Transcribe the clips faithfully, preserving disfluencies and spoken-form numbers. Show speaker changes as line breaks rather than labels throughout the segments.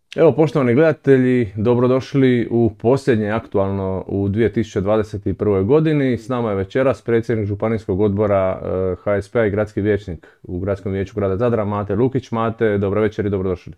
Evo, poštovani gledatelji, dobrodošli u posljednje aktualno u dvije tisuće dvadeset prve. godini. S nama je večeras predsjednik Županijskog odbora H S P-a i gradski vijećnik u Gradskom vijeću grada Zadra, Mate Lukić. Mate, dobro večer i dobrodošli.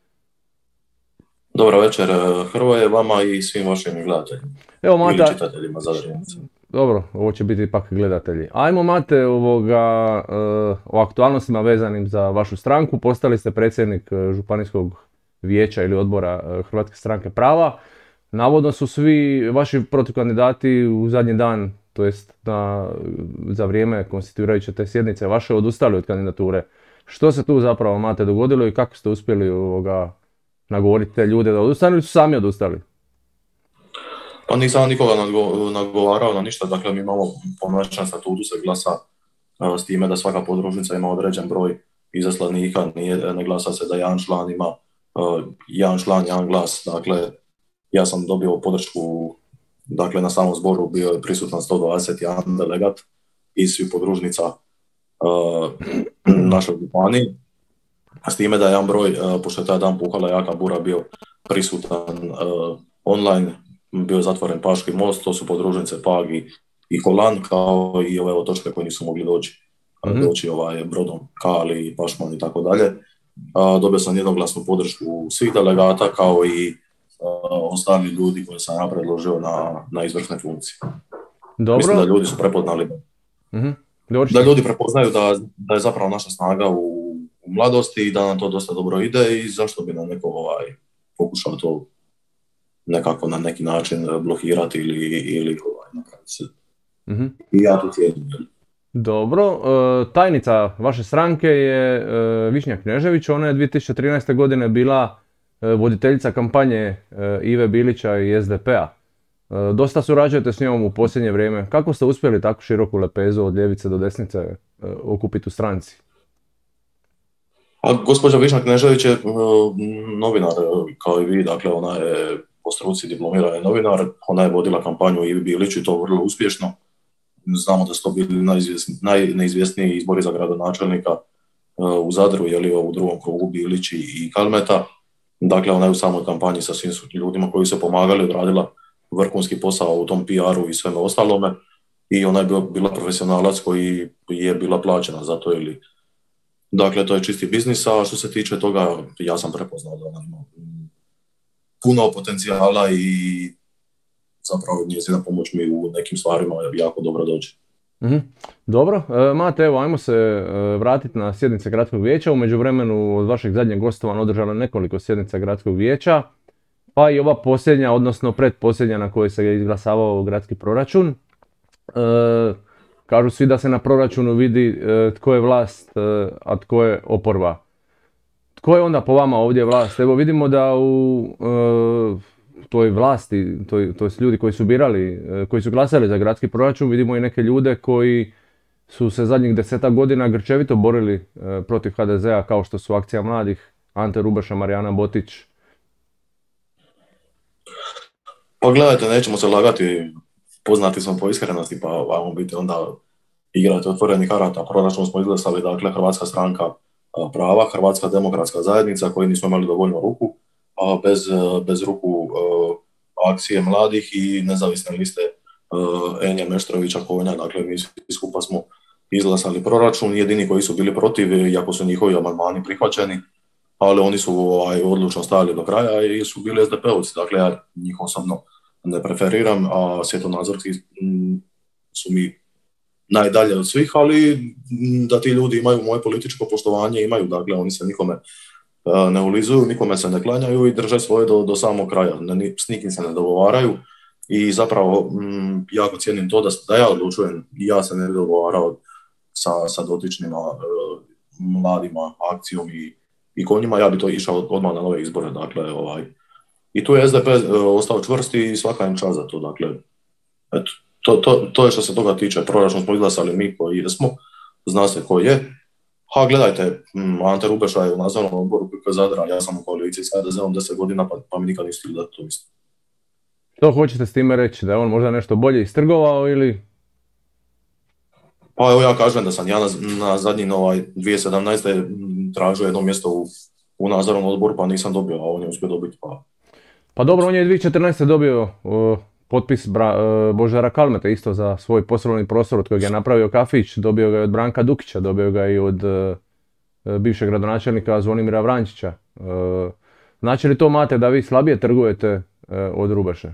Dobro večer Hrvoje, vama i svim vašim gledateljima
Evo, Mate,
ili čitateljima Zadrinaca.
Dobro, ovo će biti ipak gledatelji. Ajmo, Mate, ovoga, o aktualnostima vezanim za vašu stranku. Postali ste predsjednik Županijskog vijeća ili odbora Hrvatske stranke prava. Navodno su svi vaši protukandidati u zadnji dan, to jest na, za vrijeme konstituirajuće te sjednice vaše, odustali od kandidature. Što se tu zapravo, Mate, dogodilo i kako ste uspjeli ovoga, nagovoriti te ljude da odustanu ili su sami odustali?
Pa nisam nikoga nagovarao na ništa, dakle mi imamo po našem statutu se glasa s time da svaka podružnica ima određen broj izaslanika, nije, ne glasa se da jedan član ima uh, jedan član, jedan glas, dakle ja sam dobio podršku, dakle na samom zboru bio je prisutan sto dvadeset jedan delegat iz svih podružnica uh, našoj županiji, s time da je jedan broj, uh, pošto je taj dan puhala jaka bura, bio prisutan uh, online, bio je zatvoren Paški most, to su podružnice Pag i, i Kolan, kao i ove otočke koje nisu mogli doći, mm-hmm. doći ovaj, brodom, Kali, Pašman i tako dalje. Dobio sam jednoglasnu podršku svih delegata, kao i a, ostali ljudi koje sam ja predložio na, na izvršne funkcije. Dobro. Mislim da ljudi su prepoznali, mm-hmm. da ljudi prepoznaju da, da je zapravo naša snaga u, u mladosti i da nam to dosta dobro ide i zašto bi nam neko ovaj, pokušao to nekako na neki način blokirati ili, ili ovaj, napraviti se. Mm-hmm. I ja tu cijenim.
Dobro, e, tajnica vaše stranke je e, Višnja Knežević, ona je dvije tisuće trinaeste. godine bila e, voditeljica kampanje e, Ive Bilića i S D P-a. E, dosta surađujete s njom u posljednje vrijeme. Kako ste uspjeli tako široku lepezu od ljevice do desnice e, okupiti u stranci?
A gospođa Višnja Knežević je e, novinar kao i vi, dakle ona je po struci diplomirani novinar, ona je vodila kampanju Ivi Biliću i to vrlo uspješno. Znamo da su to bili najneizvjesniji izbori za gradonačelnika uh, u Zadru, jeli u drugom krugu Bilić i Kalmeta. Dakle, ona je u samoj kampanji sa svim ljudima koji su pomagali, odradila vrhunski posao u tom P R-u i sveme ostalome. I ona je bila, bila profesionalac koji je bila plaćena za to. Ili... Dakle, to je čisti biznis, a što se tiče toga, ja sam prepoznao da ona ima puno potencijala i zapravo njezina pomoć mi u nekim stvarima jako dobro dođe.
Mm-hmm. Dobro, e, Mate, evo, ajmo se e, vratiti na sjednice Gradskog vijeća. U međuvremenu od vašeg zadnjeg gostovanja održano nekoliko sjednica Gradskog vijeća, pa i ova posljednja, odnosno predposljednja na kojoj se je izglasavao gradski proračun. E, kažu svi da se na proračunu vidi e, tko je vlast, e, a tko je oporba. Tko je onda po vama ovdje vlast? Evo vidimo da u e, toj vlasti, toj, to ljudi koji su birali, koji su glasali za gradski proračun, vidimo i neke ljude koji su se zadnjih desetak godina grčevito borili e, protiv H D Z-a, kao što su Akcija mladih, Ante Rubeša, Marijana Botić.
Pa gledajte, nećemo se lagati, poznati smo po iskrenosti, pa vamo biti onda igrati otvorenih karata. Proračun smo izglasali, dakle, Hrvatska stranka prava, Hrvatska demokratska zajednica, koji nismo imali dovoljno ruku, a bez, bez ruku uh, Akcije mladih i nezavisne liste uh, Enje Meštrovića Konja. Dakle, mi svi skupa smo izglasali proračun, jedini koji su bili protiv, iako su njihovi amandmani prihvaćeni, ali oni su ovaj, odlučno stajali do kraja i su bili S D P-ovci. Dakle, ja njih osobno ne preferiram, a svjetonazorski su mi najdalje od svih, ali da ti ljudi imaju moje političko poštovanje, imaju, dakle, oni se nikome ne ulizuju, nikome se ne klanjaju i drže svoje do, do samog kraja. Ne, s nikim se ne dogovaraju i zapravo m, jako cijenim to da, da ja odlučujem i ja se ne bi dogovarao sa, sa dotičnima e, mladima, Akcijom i, i Konjima, ja bi to išao odmah na nove izbore. Dakle, ovaj. I tu je S D P e, ostao čvrst i svaka im čast za to. Dakle, eto, to, to, to je što se toga tiče. Proračun smo izglasali mi koji jesmo, zna se ko je. Ha, gledajte, Ante Rubeša je u nadzornom odboru P K Zadra, ja sam u koaliciji s H D Z-om deset godina, pa, pa mi nikad nisu htjeli da to isto.
Što hoćete s time reći? Da je on možda nešto bolje istrgovao ili?
Pa evo ja kažem da sam ja na, na zadnji ovaj, dvije tisuće sedamnaeste tražio jedno mjesto u u nadzornom odboru pa nisam dobio, a on je uspio dobiti. Pa,
pa dobro, on je dvije tisuće četrnaeste. dobio uh, potpis Bra, uh, Božidara Kalmete isto za svoj poslovni prostor od kojeg je napravio kafić, dobio ga je od Branka Dukića, dobio ga i od uh, bivšeg gradonačelnika Zvonimira Vrančića. Uh, znači li to, Mate, da vi slabije trgujete uh, od Rubeše?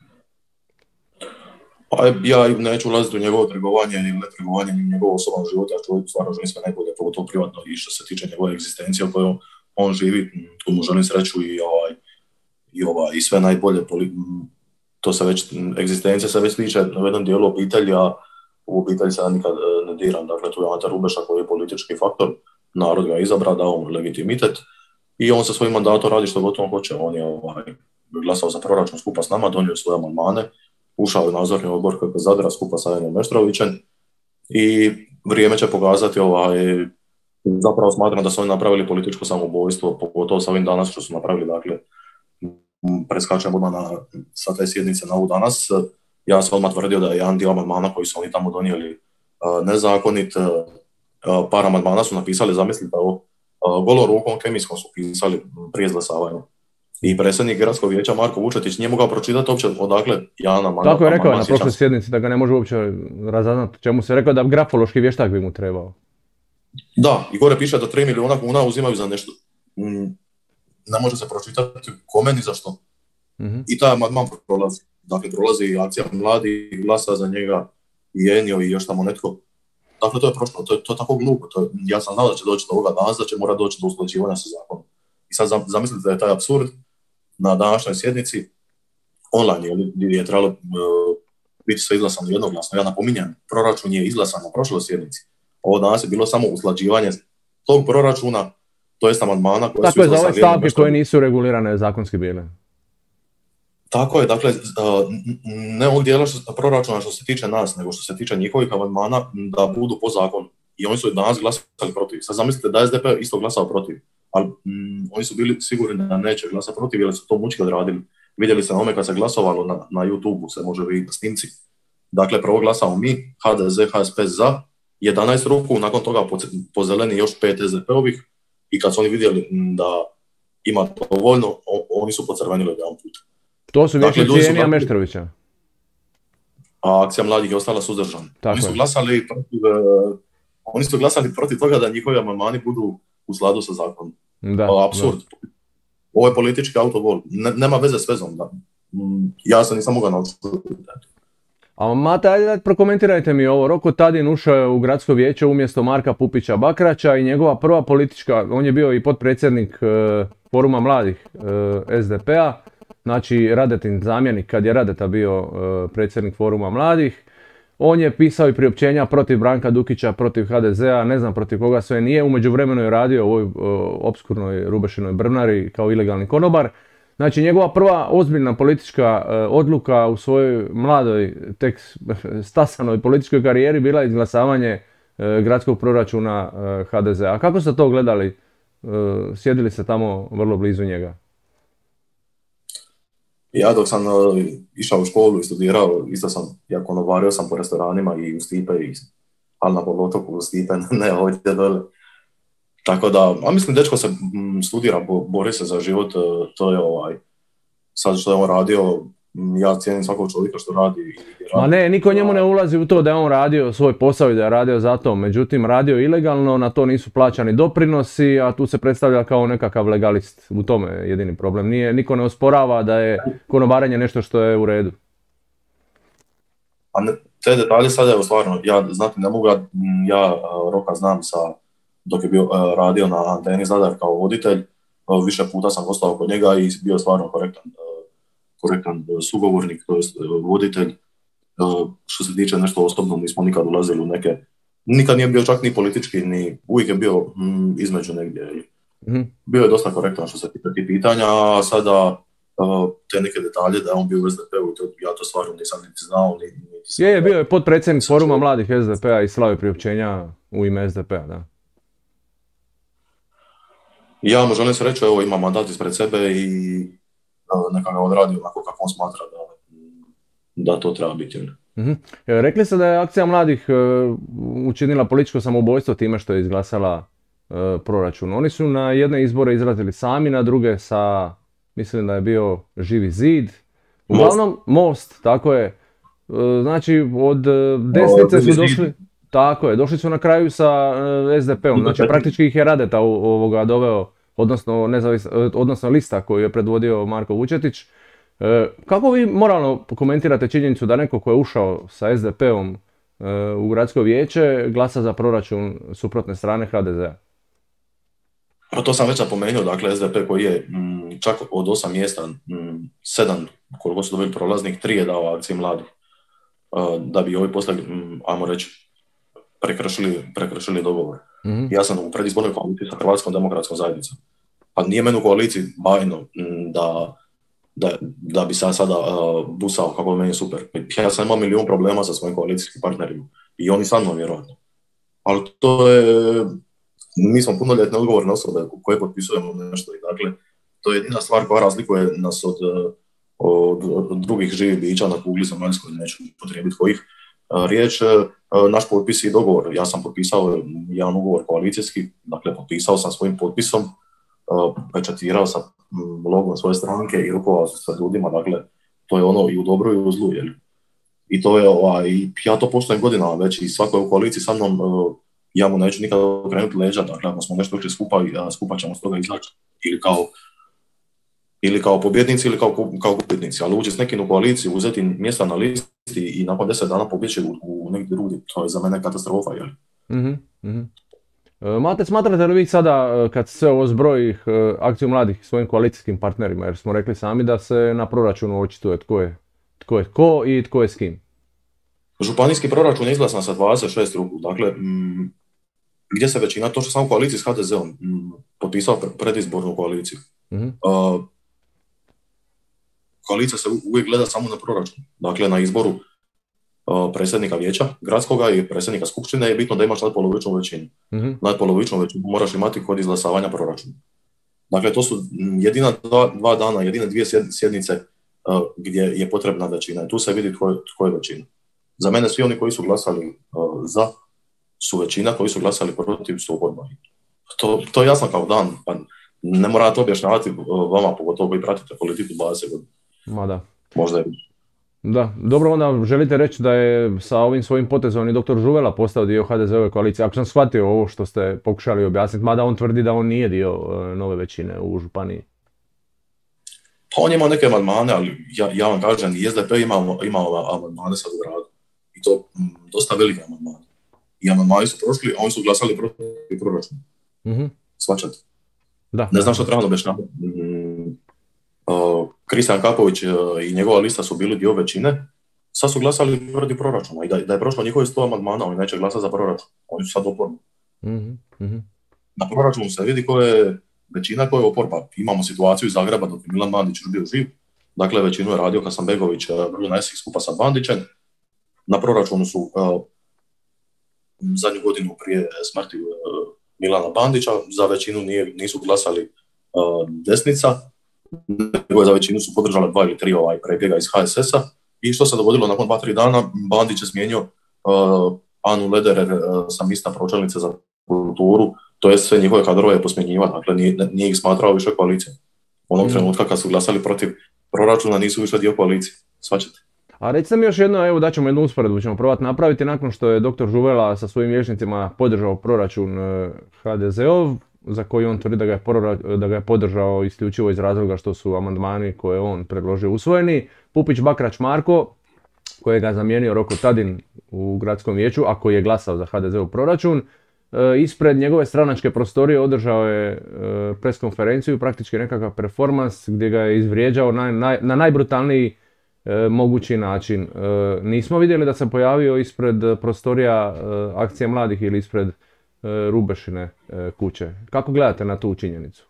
Pa ja neću ulaziti u njegovo trgovanje ili ne trgovanje, ni njegovo osobno života, ja čovjek stvarno želim sve najbolje, pogotovo privatno i što se tiče njegove egzistencije u kojoj on živi, tu mu želim sreću i, ovaj, i, ovaj, i sve najbolje. To se već, egzistencija se već tiče u jednom dijelu obitelji, a u obitelji se ja nikad ne diram. Dakle, tu je Ante Rubeša koji je politički faktor, narod ga je izabrao, dao mu legitimitet i on sa svojim mandatom radi što god on hoće. On je ovaj, glasao za proračun skupa s nama, donio svoje amandmane, ušao u nadzorni odbor K P Zadra skupa sa Janom Meštrovićem i vrijeme će pokazati, ovaj, zapravo smatram da su oni napravili političko samoubojstvo, pogotovo sa ovim danas što su napravili, dakle, preskačem odmah na, sa te sjednice na ovu danas. Ja sam odmah tvrdio da je jedan dio amandmana koji su oni tamo donijeli nezakonit, par amandmana su napisali, zamislite ovo, golo rukom kemijskom su pisali prije izglasavanja. I predsjednik gradskog vijeća Marko Vučetić nije mogao pročitati uopće odakle Jana Manjaka.
Tako je rekao na prošloj sjednici da ga ne može uopće razaznati čemu se rekao, da grafološki vještak bi mu trebao.
Da, i gore piše da tri milijuna kuna uzimaju za nešto. Ne može se pročitati kome ni za što. Mm-hmm. I taj amandman prolazi. Dakle, prolazi i akcija mladi, glasa za njega i Enio i još tamo netko. Dakle, to je prošlo, to je, to je tako glupo. To je, ja sam znao da će doći do ovoga danas, da će mora doći do usklađivanja sa zakonom. I sad zamislite da je taj apsurd na današnjoj sjednici online, gdje je trebalo uh, biti sve izglasano jednoglasno. Ja napominjem, proračun je izglasan na prošloj sjednici. Ovo danas je bilo samo usklađivanje tog proračuna, to jest amandmana koje
tako su izglasane. Tako je, za ove stavke koje nisu regulirane zakonski bile.
Tako je, dakle, ne ovog dijela što, proračuna što se tiče nas, nego što se tiče njihovih amandmana da budu po zakonu. I oni su danas glasali protiv. Sad zamislite da je S D P isto glasao protiv. Ali mm, oni su bili sigurni da neće glasati protiv, jer su to mučki odradili. Vidjeli ste na ome kad se glasovalo na, na YouTube-u, se može vidjeti na snimci. Dakle, prvo glasamo mi, H D Z, H S P za, jedanaest ruku, nakon toga po, po zeleni još pet S D P-ovih i kad su oni vidjeli da ima dovoljno, oni su pocrvenili jedan put.
To su vječnici dakle, Enija Meštrovića.
A akcija mladih je ostala suzdržana. Oni su glasali protiv, uh, oni su glasali protiv toga da njihovi amandmani budu u skladu sa zakonom. Da, apsurd. Da. Ovo je politički autovol. Ne, nema veze s vezom. Da. Ja sam nisam mogao naučiti.
A Mate, ajde prokomentirajte mi ovo. Roko Tadin ušao je u gradsko vijeće umjesto Marka Pupića Bakraća i njegova prva politička, on je bio i potpredsjednik uh, foruma mladih uh, S D P-a, znači Radetin zamjenik kad je Radeta bio uh, predsjednik foruma mladih. On je pisao i priopćenja protiv Branka Dukića, protiv H D Z-a, ne znam protiv koga sve nije. U međuvremenu je radio u ovoj uh, opskurnoj Rubešinoj Brnari kao ilegalni konobar. Znači njegova prva ozbiljna politička uh, odluka u svojoj mladoj, tek stasanoj političkoj karijeri bila je izglasavanje uh, gradskog proračuna uh, H D Z-a. A kako ste to gledali? Uh, sjedili ste tamo vrlo blizu njega.
Ja dok sam uh, išao u školu i studirao, isto sam, ja konobario sam po restoranima i u Stipe, i, ali na poluotoku u Stipe, ne ovdje dole. Tako da, a mislim, dečko se m, studira, bo, bori se za život, uh, to je ovaj, sad što je on radio, m, ja cijenim svakog čovjeka što radi. I radi.
Ma ne, niko njemu ne ulazi u to da je on radio svoj posao i da je radio za to, međutim radio ilegalno, na to nisu plaćani doprinosi, a tu se predstavlja kao nekakav legalist, u tome je jedini problem. Nije, niko ne osporava da je konobarenje nešto što je u redu.
A ne, te detalje sad evo stvarno, ja znati ne mogu, ja Roka znam sa, dok je bio uh, radio na Anteni Zadar kao voditelj, uh, više puta sam ostao kod njega i bio stvarno korektan, uh, korektan uh, sugovornik, to jest uh, voditelj. Uh, što se tiče nešto osobno, nismo nikad ulazili u neke, nikad nije bio čak ni politički, ni uvijek je bio mm, između negdje. Mm-hmm. Bio je dosta korektan što se tiče tih pitanja, a sada uh, te neke detalje da je on bio u S D P-u, ja to stvarno nisam niti znao. Ni, niti
je, je, bio je potpredsjednik foruma mladih S D P-a i slave priopćenja u ime S D P-a, da.
Ja mu želim sreću, evo ima mandat ispred sebe i uh, neka ga odradi onako kako on smatra da da to treba biti.
Mm-hmm. Rekli ste da je akcija mladih uh, učinila političko samoubojstvo time što je izglasala proračun. Oni su na jedne izbore izrazili sami, na druge sa, mislim da je bio Živi zid. Uglavnom, Most, tako je. Znači, od desnice su došli, tako je, došli su na kraju sa es de peom. Znači, praktički ih je Radeta ovoga doveo, odnosno, nezavis, odnosno lista koju je predvodio Marko Vučetić. Kako vi moralno komentirate činjenicu da neko ko je ušao sa es de peom u gradsko vijeće glasa za proračun suprotne strane ha de zea?
Pa to sam već napomenuo, dakle es de pe koji je m, čak od osam mjesta, m, sedam koliko su dobili prolaznih, tri je dao akciji mladih, uh, da bi ovi poslali, m, ajmo reći, prekršili, prekršili dogovor. Mm-hmm. Ja sam u predizbornoj koaliciji sa Hrvatskom demokratskom zajednicom. Pa nije meni u koaliciji bajno m, da, da, da bi sad sada uh, busao kako meni je super. Ja sam imao milijun problema sa svojim koalicijskim partnerima i oni sa mnom vjerojatno. Ali to je... Mi smo punoljetne odgovorne osobe koje potpisujemo nešto i dakle, to je jedina stvar koja razlikuje nas od, od, od drugih živih bića na kugli zemaljskoj, neću potrijebiti kojih riječ. Naš potpis i dogovor, ja sam potpisao jedan ugovor koalicijski, dakle potpisao sam svojim potpisom, pečatirao sam logom svoje stranke i rukovao sam sa ljudima, dakle to je ono i u dobru i u zlu, jel? I to je, ovaj, ja to poštujem godinama već i svako je u koaliciji sa mnom, ja mu neću nikada okrenuti leđa, dakle ako smo nešto učili skupa, skupa ćemo s toga izaći, ili kao, ili kao pobjednici ili kao, kao gubitnici, ali ući s nekim u koaliciju, uzeti mjesta na listi i nakon deset dana pobjeći u, u negdje drugdje, to je za mene katastrofa, jel?
Mm-hmm, mm-hmm. Mate, smatrate li vi sada, kad sve ovo zbroji akciju mladih svojim koalicijskim partnerima, jer smo rekli sami da se na proračunu očituje tko je tko, je tko i tko je s kim?
Županijski proračun je izglasan sa dvadeset šest ruku, dakle, mm, gdje se većina, to što sam u koaliciji s ha de zeom m, potpisao predizbornu koaliciju. Mm-hmm. Uh, koalicija se uvijek gleda samo na proračun. Dakle, na izboru uh, predsjednika vijeća gradskoga i predsjednika skupštine je bitno da imaš nadpolovičnu većinu. Mm-hmm. Nadpolovičnu većinu moraš imati kod izglasavanja proračuna. Dakle, to su jedina dva, dva dana, jedine dvije sjednice uh, gdje je potrebna većina. I tu se vidi tko je, tko je većina. Za mene svi oni koji su glasali uh, za su većina, koji su glasali protiv su oporba. To, to je jasno kao dan, pa ne morate objašnjavati vama, pogotovo koji pratite politiku dvadeset godina.
Ma da.
Možda je.
Da, dobro, onda želite reći da je sa ovim svojim potezom i doktor Žuvela postao dio ha de zeove koalicije. Ako sam shvatio ovo što ste pokušali objasniti, mada on tvrdi da on nije dio uh, nove većine u županiji.
Pa on ima neke amandmane, ali ja, ja vam kažem, i es de pe ima, ima amandmane sad u gradu. I to m, dosta velike amandmane. I amandmani su prošli, a oni su glasali protiv proračuna. Mm-hmm. Svačate. Da. Ne znam što trebalo objašnjavati. Mm, uh, Kristijan Kapović uh, i njegova lista su bili dio većine, sad su glasali protiv proračuna. I da, da je prošlo njihovi sto amandmana, oni neće glasati za proračun. Oni su sad oporba. Mm-hmm. Na proračunu se vidi ko je većina, ko je oporba. Imamo situaciju iz Zagreba dok je Milan Bandić još bio živ. Dakle, većinu je radio Hasanbegović, Bruno Esih skupa sa Bandićem. Na proračunu su uh, zadnju godinu prije smrti uh, Milana Bandića, za većinu nije, nisu glasali uh, desnica, nego za većinu su podržali dva ili tri ovaj, prebjega iz ha es es a. I što se dogodilo nakon dva, tri dana, Bandić je smijenio uh, Anu Lederer uh, sa mjesta pročelnice za kulturu, to je sve njihove kadrove posmjenjiva, dakle nije, nije ih smatrao više koalicijom. Onog mm. trenutka kad su glasali protiv proračuna nisu više dio koalicije, svačate.
A recite mi još jedno, evo daćemo jednu usporedbu, ćemo probati napraviti nakon što je doktor Žuvela sa svojim vijećnicima podržao proračun ha de zeov, za koji on tvrdi da ga je, prora, da ga je podržao isključivo iz razloga što su amandmani koje on predložio usvojeni. Pupić Bakrač Marko, kojega je zamijenio Roko Tadin u gradskom vijeću, a koji je glasao za ha de zeov proračun, ispred njegove stranačke prostorije održao je pres konferenciju, praktički nekakav performans gdje ga je izvrijeđao na, na, na najbrutalniji E, mogući način. E, nismo vidjeli da se pojavio ispred prostorija e, akcije mladih ili ispred e, Rubešine e, kuće. Kako gledate na tu činjenicu?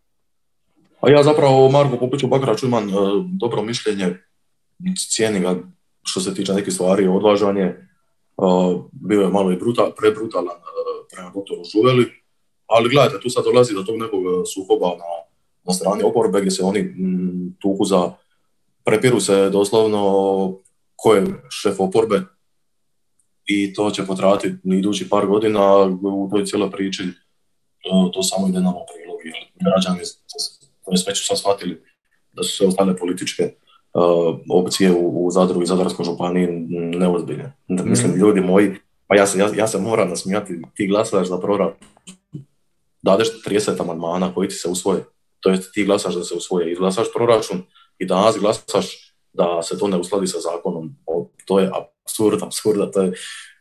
A ja zapravo o Marku Pupiću Bakraču imam e, dobro mišljenje, cijenim ga što se tiče nekih stvari, odvažanje, e, bio je malo i brutal, prebrutalan e, prema doktoru Žuveli, ali gledajte, tu sad dolazi do tog nekog sukoba na, na strani oporbe gdje se oni m, tuku za prepiru se doslovno ko je šef oporbe i to će potrajati idući par godina u toj cijeloj priči. to, to samo ide nam u prilog, jer građani već su sad shvatili da su sve ostale političke uh, opcije u, u Zadru i Zadarskoj županiji neozbiljne. Mm. Mislim, ljudi moji, pa ja se, ja, ja se moram nasmijati, ti glasaš za proračun, dadeš trideset amandmana koji ti se usvoje, to jest ti glasaš da se usvoje, izglasaš proračun i danas glasaš da se to ne uskladi sa zakonom. O, to je apsurd, apsurda, to je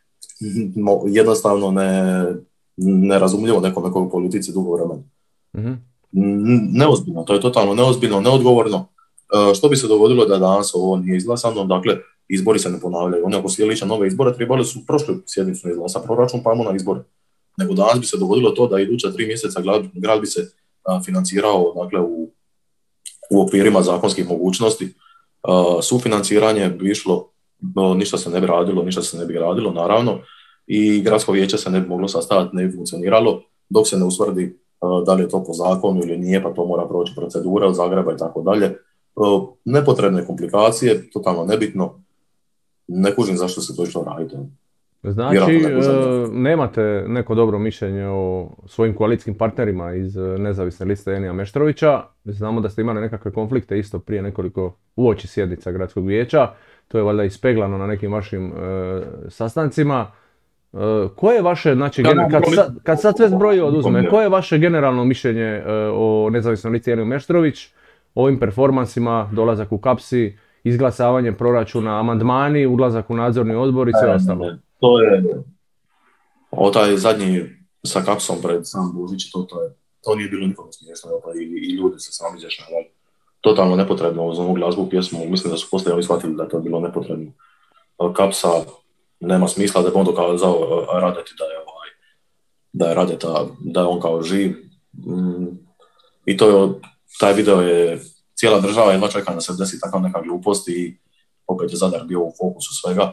jednostavno ne, nerazumljivo nekome koji u politici dugo vremena. Mm-hmm. Neozbiljno, to je totalno neozbiljno, neodgovorno. E, što bi se dogodilo da danas ovo nije izglasano? Dakle, izbori se ne ponavljaju. Oni ako slijediće nove izbore, trebali su prošlu sjednicu izglasa proračun, pa ajmo na izbore. Nego danas bi se dogodilo to da iduća tri mjeseca grad, grad bi se a, financirao, dakle, u, u okvirima zakonskih mogućnosti. A, sufinanciranje bi išlo, no, ništa se ne bi radilo, ništa se ne bi radilo, naravno, i gradsko vijeće se ne bi moglo sastaviti, ne bi funkcioniralo, dok se ne usvrdi a, da li je to po zakonu ili nije, pa to mora proći procedura od Zagreba i tako dalje. Nepotrebne komplikacije, totalno nebitno, ne kužim zašto se to išlo raditi.
Znači, e, nemate neko dobro mišljenje o svojim koalicijskim partnerima iz nezavisne liste Enija Meštrovića. Znamo da ste imali nekakve konflikte isto prije nekoliko uoči sjednica gradskog vijeća. To je valjda ispeglano na nekim vašim e, sastancima. E, koje je vaše, znači, gener- kad, sa, kad sad sve zbroji oduzme, koje je vaše generalno mišljenje e, o nezavisnoj listi Enija Meštrović, o ovim performansima, dolazak u kapsi, izglasavanje proračuna, amandmani, ulazak u nadzorni odbor i sve ostalo?
To je, o taj zadnji sa kapsom pred sam Božić, to, to, je, to nije bilo nikome smiješno, i, i ljudi se sami izjašnjavali. Totalno nepotrebno uz ovu glazbu pjesmu, mislim da su poslije oni shvatili da je to bilo nepotrebno. Kapsa nema smisla, da bi on dokazao Radeti da je, ovaj, da je Radeta, da je on kao živ. Mm, I to je, taj video je, cijela država jedva čeka da se desi takav neka glupost i opet je Zadar bio u fokusu svega.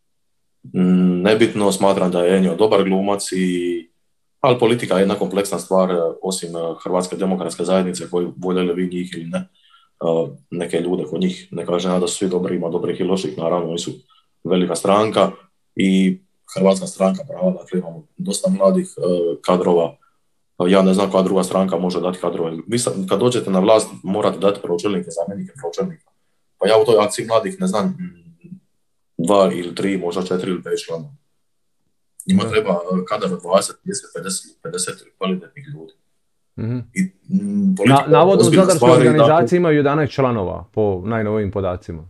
Nebitno, smatram da je Enio dobar glumac, i, ali politika je jedna kompleksna stvar, osim Hrvatske demokratske zajednice koji voljeli vi njih ili ne, neke ljude kod njih, ne kažem da su svi dobri, ima dobrih i loših, naravno oni su velika stranka i Hrvatska stranka prava, dakle imamo dosta mladih kadrova, ja ne znam koja druga stranka može dati kadrove. Vi kad dođete na vlast morate dati pročelnike, zamjenike pročelnika, pa ja u toj akciji mladih ne znam dva ili tri, možda četiri ili pet člana. Njima treba kadar od dvadeset, trideset, pedeset kvalitetnih ljudi. Mm-hmm. I, m,
Na, navodno u Zadarskoj organizaciji imaju jedanaest članova po najnovijim podacima.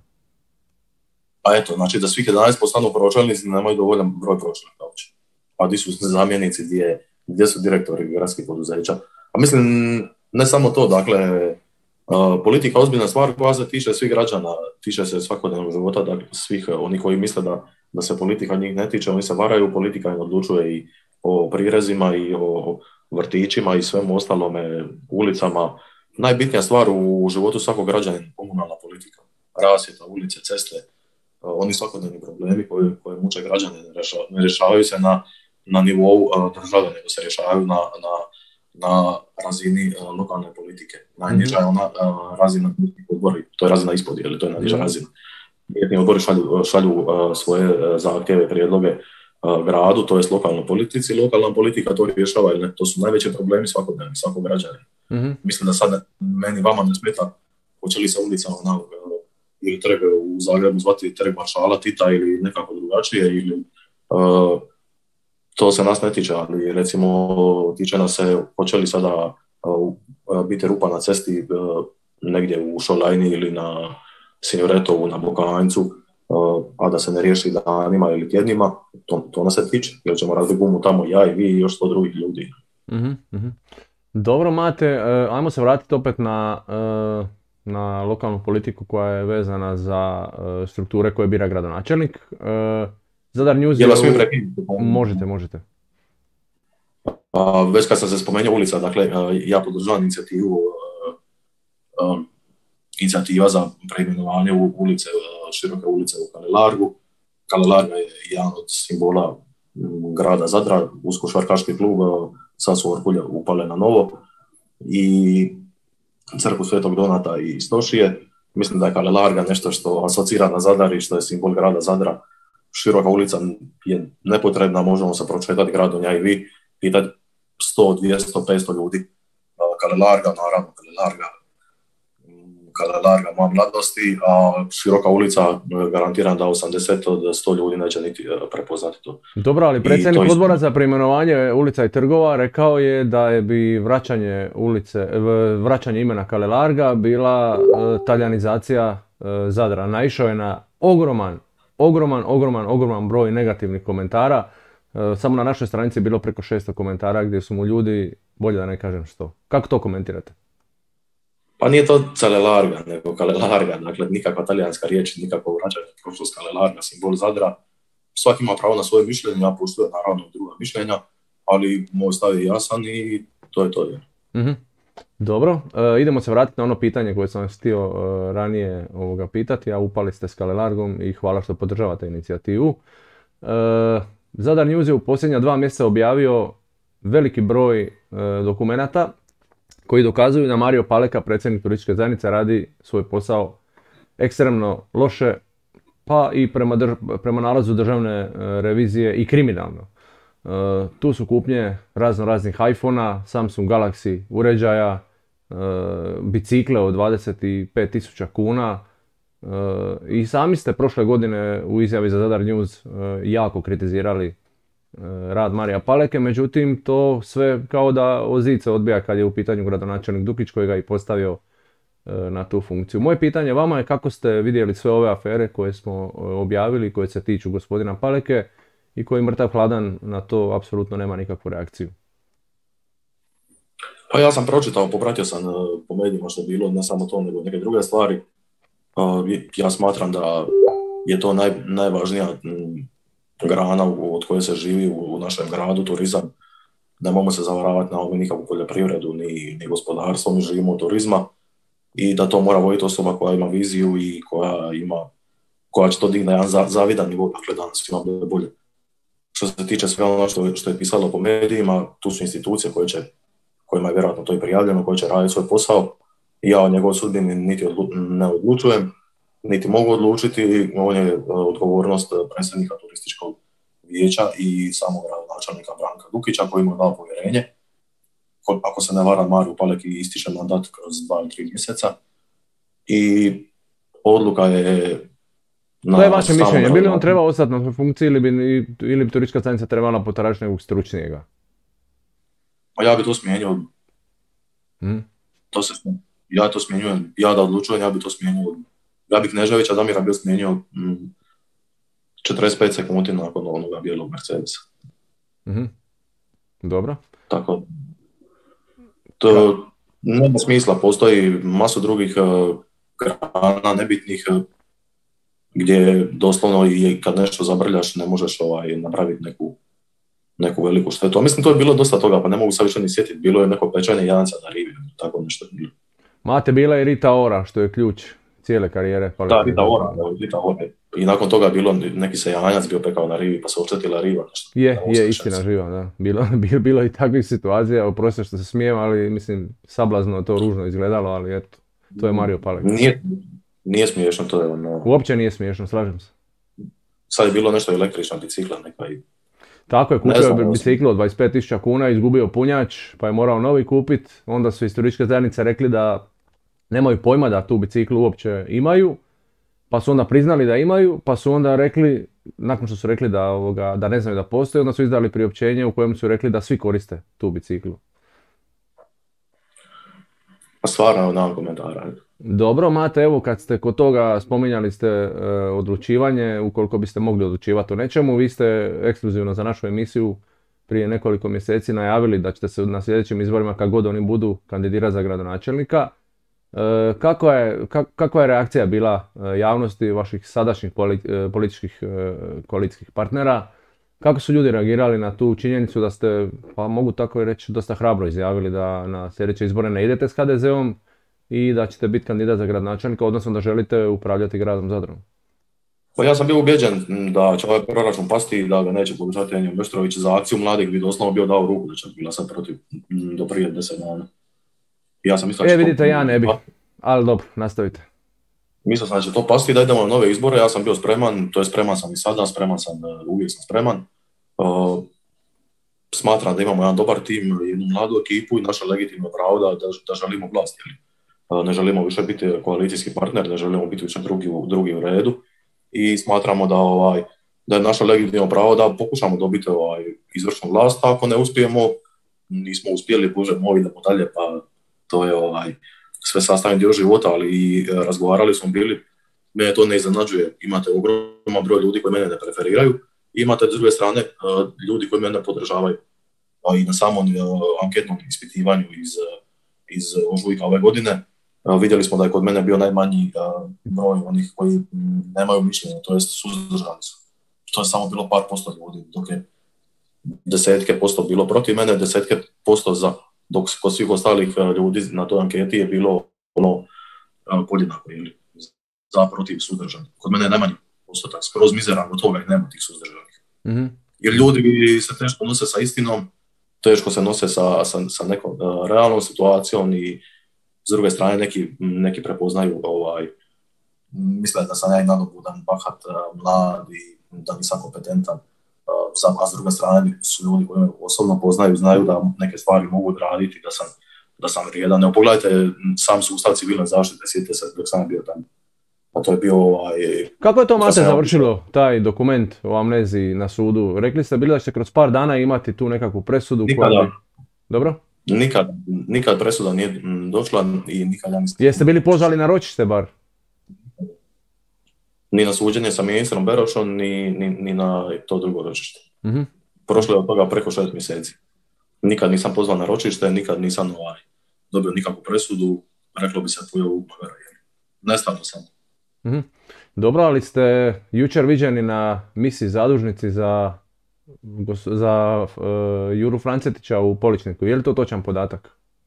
Pa eto, znači da svih jedanaest postanu pročelnici, nemaju dovoljan broj pročelnika uopće. Pa gdje su zamjenici, gdje, gdje su direktori gradskih poduzeća. A mislim, ne samo to, dakle, Uh, politika je ozbiljna stvar koja se tiče svih građana, tiče se svakodnevnog života, dakle svih oni koji misle da, da se politika njih ne tiče, oni se varaju, politika im odlučuje i o prirezima i o vrtićima i svemu ostalome, ulicama. Najbitnija stvar u životu svakog građana je komunalna politika. Rasvjeta, ulice, ceste, uh, oni svakodnevni problemi koji, koji muče građane ne rješavaju, ne rješavaju se na, na nivou uh, države, nego se rješavaju na, na na razini uh, lokalne politike. Najniža je ona uh, razina odbori, to je razina ispod, ili to je najniža mm-hmm. razina. Jedni odbori šalju, šalju uh, svoje uh, zahtjeve, prijedloge uh, gradu, to je lokalnoj politici, lokalna politika to rješava, ili ne, to su najveći problemi svakodnevni, svakog građanina. Mm-hmm. Mislim da sad meni, vama ne smeta hoće li se ulica na, uh, ili trg u Zagrebu zvati trg maršala Tita ili nekako drugačije, ili uh, to se nas ne tiče, ali recimo tiče nas se hoće li sada uh, biti rupa na cesti uh, negdje u Šolajni ili na Sinjoretovu, na Bokanjcu, uh, a da se ne riješi danima ili tjednima, to, to nas se tiče, jer ćemo razbiti gumu tamo ja i vi i još sto drugih ljudi.
Mm-hmm, mm-hmm. Dobro, Mate, uh, ajmo se vratiti opet na, uh, na lokalnu politiku koja je vezana za uh, strukture koje bira gradonačelnik. Uh, Zadar News je... U... Možete, možete.
A, već kad sam se spomenuo ulica, dakle, ja podržavam inicijativu, uh, um, inicijativa za preimenovanje u ulice, široke ulice u Kalelargu. Kalelarga je jedan od simbola um, grada Zadra, usko-šarkaški klub, uh, sad su Orkulje upale na novo, i crkvu Svetog Donata i Stošije. Mislim da je Kalelarga nešto što asocira na Zadar i što je simbol grada Zadra. Široka ulica je nepotrebna, možemo se pročetati gradom, ja i vi, pitati sto, dvjesto, petsto ljudi. Kale Larga, naravno, Kale Larga, Kale Larga moja mladosti, a široka ulica, garantiram da osamdeset od sto ljudi neće niti prepoznati to.
Dobro, ali predsjednik odbora za preimenovanje ulica i trgova rekao je da je bi vraćanje ulice, vraćanje imena Kale Larga bila taljanizacija Zadra. Naišao je na ogroman, ogroman, ogroman, ogroman broj negativnih komentara. Samo na našoj stranici je bilo preko šesto komentara gdje su mu ljudi, bolje da ne kažem što. Kako to komentirate?
Pa nije to Kale Larga, nego Kale Larga, dakle nikakva talijanska riječ, nikakvo vraćanje prošlost Kale Larga, simbol Zadra. Svaki ima pravo na svoje mišljenje, ja poštujem naravno druga mišljenja, ali moj stav je jasan i to je to.
Mm-hmm. Dobro, e, idemo se vratiti na ono pitanje koje sam vas htio e, ranije ovoga pitati, a upali ste s Kale Largom i hvala što podržavate inicijativu. E, Zadar News je u posljednja dva mjeseca objavio veliki broj e, dokumenata koji dokazuju da Mario Paleka, predsjednik turističke zajednice, radi svoj posao ekstremno loše, pa i prema, drž prema nalazu državne e, revizije i kriminalno. E, tu su kupnje razno raznih iPhona, Samsung Galaxy uređaja, e, bicikle od dvadeset pet tisuća kuna. E, I sami ste prošle godine u izjavi za Zadar News e, jako kritizirali e, rad Marija Paleke, međutim to sve kao da ozice odbija kad je u pitanju gradonačelnik Dukić koji ga i postavio e, na tu funkciju. Moje pitanje vama je kako ste vidjeli sve ove afere koje smo objavili, koje se tiču gospodina Paleke i koji mrtav hladan na to apsolutno nema nikakvu reakciju.
Pa ja sam pročitao, popratio sam po medijima što je bilo, ne samo to, nego neke druge stvari. Ja smatram da je to naj, najvažnija grana od koje se živi u našem gradu, turizam. Ne možemo se zavaravati na ovome nikakvu poljoprivredu ni, ni gospodarstvo, mi živimo od turizma i da to mora voditi osoba koja ima viziju i koja ima, koja će to digne na jedan zavidan nivo, dakle danas ima bolje. Što se tiče sve ono što, što je pisalo po medijima, tu su institucije koje će, kojima je vjerojatno to i prijavljeno, koje će raditi svoj posao. Ja o njegovoj sudbini niti odlu, ne odlučujem, niti mogu odlučiti. On je odgovornost predsjednika turističkog vijeća i samog gradonačelnika Branka Dukića koji mu je dao povjerenje. Ako se ne varam, Mariju Paleki ističe mandat kroz dva ili tri mjeseca. I odluka je... Na,
to je vaše mišljenje. Bi li on trebao ostati na funkciji ili bi, ili bi turistička zajednica trebala potražiti nekog stručnijega?
Pa ja bi to smijenio.
Hmm?
To se, ja to smjenjujem. Ja da odlučujem, ja bi to smijenio. Ja bi Kneževića Damira bio smijenio mm, četrdeset pet sekundi nakon onoga bijelog Mercedesa.
Mm-hmm. Dobro.
Tako. To nema smisla. Postoji masu drugih uh, grana nebitnih uh, gdje doslovno i kad nešto zabrljaš ne možeš ovaj, napraviti neku, neku veliku štetu. Mislim, to je bilo dosta toga, pa ne mogu sad više ni sjetiti. Bilo je neko pečenje janca na rivi, tako nešto je bilo.
Mate, bila je Rita Ora, što je ključ cijele karijere. Pa
da, Rita Ora, Rita Ora. I nakon toga je bilo neki se janjac bio pekao na rivi, pa se oštetila riva. Nešto.
Je, je, istina živa, da. Bilo, bilo, bilo i takvih situacija, oprosti što se smijem, ali mislim, sablazno to ružno izgledalo, ali eto, to je Mario Palek.
Nije, nije smiješno, to je ono...
Uopće nije smiješno, slažem se.
Sad je bilo nešto električna bicikla neka i...
Tako je, kupio biciklu od dvadeset pet tisuća kuna, izgubio punjač, pa je morao novi kupiti. Onda su iz turističke zajednice rekli da nemaju pojma da tu biciklu uopće imaju, pa su onda priznali da imaju, pa su onda rekli, nakon što su rekli da, ovoga, da ne znaju da postoji, onda su izdali priopćenje u kojem su rekli da svi koriste tu biciklu.
Pa stvarno, nemam komentara.
Dobro, Mate, evo kad ste kod toga spominjali ste e, odlučivanje, ukoliko biste mogli odlučivati o nečemu, vi ste ekskluzivno za našu emisiju prije nekoliko mjeseci najavili da ćete se na sljedećim izborima, kad god oni budu, kandidirati za gradonačelnika. E, kakva, je, kak, kakva je reakcija bila e, javnosti vaših sadašnjih politi, e, političkih e, koalicijskih partnera? Kako su ljudi reagirali na tu činjenicu da ste, pa mogu tako reći, dosta hrabro izjavili da na sljedeće izbore ne idete s ha de ze-om i da ćete biti kandidat za gradonačelnika, odnosno da želite upravljati gradom Zadrom?
Pa ja sam bio ubeđen da će ovaj proračun pasti i da ga neće podržati Enjo Meštrović. Za akciju mladih bi doslovno bio dao ruku da će glasati protiv do prije deset dana. Ja sam mislio,
e, vidite, ja ne bi, ali dobro, nastavite.
Mislio sam da će to pasti, da idemo na nove izbore, ja sam bio spreman, to je spreman sam i sada, spreman sam, uvijek sam spreman. Uh, smatram da imamo jedan dobar tim, jednu mladu ekipu i naše legitimno pravo da, da, da želimo vlast. Ne želimo više biti koalicijski partner, ne želimo biti više drugi, drugi u redu i smatramo da, ovaj, da je naše legitimno pravo da pokušamo dobiti ovaj, izvršnu vlast, ako ne uspijemo, nismo uspjeli, bože moj, idemo dalje, pa to je ovaj, sve sastavni dio života, ali i razgovarali smo bili, mene to ne iznenađuje, imate ogroman broj ljudi koji mene ne preferiraju, imate s druge strane ljudi koji mene podržavaju. A i na samom anketnom ispitivanju iz, iz ožujka ove godine vidjeli smo da je kod mene bio najmanji broj onih koji nemaju mišljenja, to jest suzdržani su. To je samo bilo par posto ljudi, dok je desetke posto bilo protiv mene, desetke posto za, dok kod svih ostalih ljudi na toj anketi je bilo ono podjednako ili za protiv suzdržani. Kod mene je najmanji postotak, skroz mizeran, od toga i nema tih suzdržanih. Mm-hmm. Jer ljudi se teško nose sa istinom, teško se nose sa, sa, sa nekom uh, realnom situacijom i s druge strane neki, neki prepoznaju ovaj, misle da sam ja i nadobudan, bahat, uh, mlad i da nisam kompetentan. Uh, a s druge strane su ljudi koji me osobno poznaju, znaju da neke stvari mogu raditi, da sam, da sam vrijedan. Evo, pogledajte sam sustav civilne zaštite, sjetite se dok sam bio tamo. A to je bio ovaj...
Kako je to, Mate, završilo, taj dokument o amneziji na sudu? Rekli ste bili da ćete kroz par dana imati tu nekakvu presudu?
Nikada.
Koja... Dobro?
Nikad, nikad presuda nije došla i nikad ja nisam...
Jeste bili pozvali na ročište bar?
Ni na suđenje sa ministrom Berošom, ni, ni, ni na to drugo ročište.
Mm-hmm.
Prošlo je od toga preko šest mjeseci. Nikad nisam pozvan na ročište, nikad nisam ovaj, dobio nikakvu presudu, reklo bi se tvoje ubavera. Nestano sam.
Mm-hmm. Dobro, ali ste jučer viđeni na misiji zadužnici za, za uh, Juru Francetića u Poličniku. Je li to točan podatak?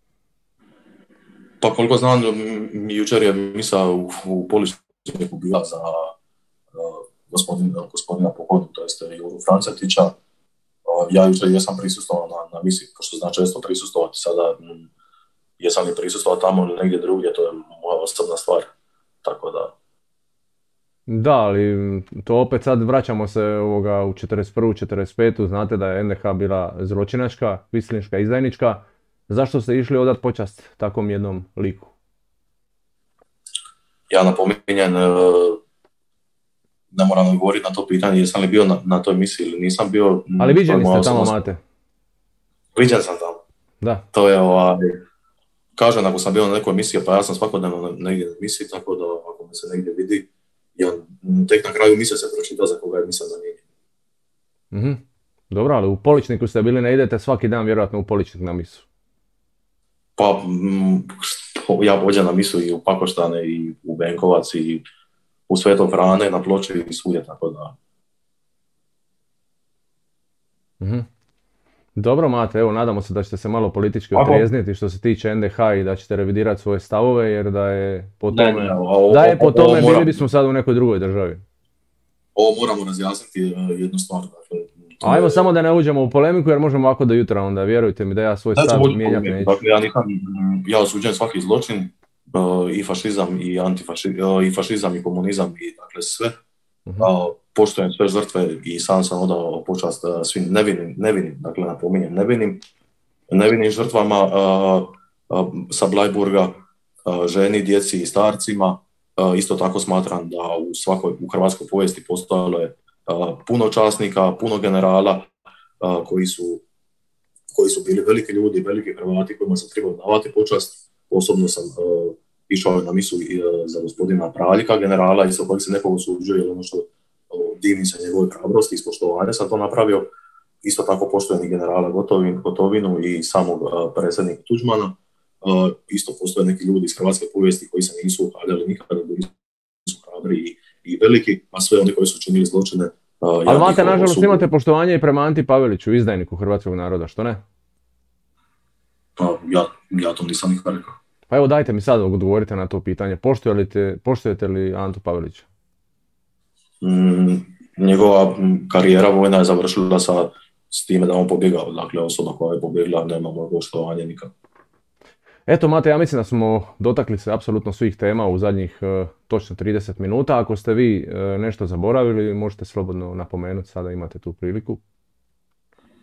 Pa koliko znam, jučer je misa u, u Poličniku bila za uh, gospodina, gospodina pokojnog, to jest Juru Francetića. Uh, ja jučer jesam prisustvovao na, na misiji, pošto znam često prisustvovati sada. M, jesam li prisustvovao tamo ili negdje drugdje, to je moja osobna stvar. Tako da...
Da, ali to opet sad vraćamo se ovoga u četrdeset prvu četrdeset petu Znate da je en de ha bila zločinačka, kvislinška, izdajnička. Zašto ste išli odat počast takvom jednom liku?
Ja napominjem, ne moram govoriti na to pitanje, jesam li bio na, na toj misiji ili nisam bio.
Ali viđeni ste tamo, Mate.
Viđen sam tamo.
Da.
To je ovaj... Kažem, ako sam bio na nekoj misiji, pa ja sam svakodnevno negdje na misiji, tako da ako me se negdje vidi, ja tek na kraju misije se pročita za koga je misija namijenjena.
Mm-hmm. Dobro, ali u Poličniku ste bili, ne idete svaki dan vjerojatno u Poličnik na misu?
Pa, m, ja pođem na misu i u Pakoštane, i u Benkovac, i u Svetog Frane, na Ploče i svugdje, tako da.
Mm-hmm. Dobro, Mate, evo, nadamo se da ćete se malo politički otrijezniti što se tiče en de ha i da ćete revidirati svoje stavove, jer da je po tome, ne, ne, ovo, da je po tome ovo, bili bismo sad u nekoj drugoj državi.
Ovo moramo razjasniti jednu stvar. Dakle,
Ajmo
je...
samo da ne uđemo u polemiku, jer možemo ovako do jutra, onda vjerujte mi da ja svoj stav mijenjati neću.
Dakle, ja, nisam, ja osuđujem svaki zločin, uh, i fašizam, i antifašizam, uh, i fašizam, i komunizam, i dakle sve. Uh-huh. Uh, poštujem sve žrtve i sam sam odao počast uh, svim nevinim, nevinim, dakle napominjem nevinim, nevinim žrtvama uh, uh, sa Blajburga, uh, ženi, djeci i starcima. Uh, isto tako smatram da u svakoj u hrvatskoj povijesti postojalo je uh, puno časnika, puno generala uh, koji su koji su bili veliki ljudi, veliki Hrvati kojima sam trebao davati počast. Osobno sam uh, išao na misu uh, za gospodina Praljika, generala, isto kojeg se nekog osuđuje, jer ono što uh, divim se njegove hrabrosti i ispoštovanja sam to napravio. Isto tako poštujem i generala Gotovin, Gotovinu i samog uh, predsjednika Tuđmana. Uh, isto postoje neki ljudi iz hrvatske povijesti koji se nisu uhaljali nikada, bili su hrabri i, i veliki, a sve oni koji su činili zločine. Uh,
Ali Mate, nažalost, su... imate poštovanje i prema Anti Paveliću, izdajniku hrvatskog naroda, što ne?
Pa ja, ja to nisam nikada rekao.
Pa evo, dajte mi sad odgovorite na to pitanje. Poštujete, poštujete li Antu Pavelića?
Mm, njegova karijera vojna je završila sa, s time da on pobjegao. Dakle, osoba koja je pobjegla nema mojeg poštovanja nikad.
Eto, Mate, ja mislim da smo dotakli se apsolutno svih tema u zadnjih uh, točno trideset minuta. Ako ste vi uh, nešto zaboravili, možete slobodno napomenuti, sada imate tu priliku.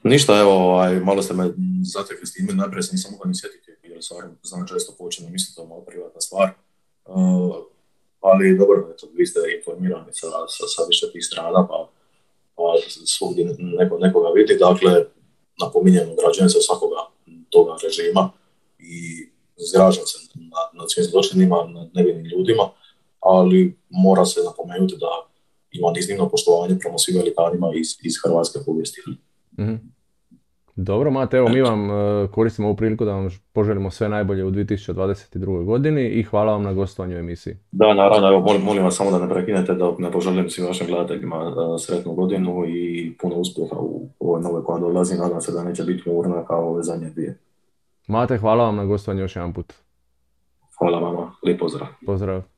Ništa, evo, ovaj, malo ste me zatekli s time, najprije se nisam mogao ni sjetiti, jer stvarno znam često počinjem, mislim to je malo privatna stvar. Uh, ali dobro, eto, vi ste informirani sa, sa, sa više tih strana, pa, pa svugdje neko, nekoga vidi, dakle, napominjem, građujem se svakoga toga režima i zgražam se nad, nad svim zločinima, nad nevinim ljudima, ali mora se napomenuti da ima iznimno poštovanje prema svim velikanima iz, iz hrvatske povijesti.
Mm-hmm. Dobro, Mate, evo mi vam uh, koristimo ovu priliku da vam poželimo sve najbolje u dvije tisuće dvadeset druge. godini i hvala vam na gostovanju u emisiji.
Da, naravno, evo, molim, molim vas samo da ne prekinete, da ne poželim svim vašim gledateljima uh, sretnu godinu i puno uspjeha u ovoj novoj koja dolazi. Nadam se da neće biti murna kao ove zadnje dvije.
Mate, hvala vam na gostovanju još jedan put.
Hvala vama, lijep pozdrav.
Pozdrav.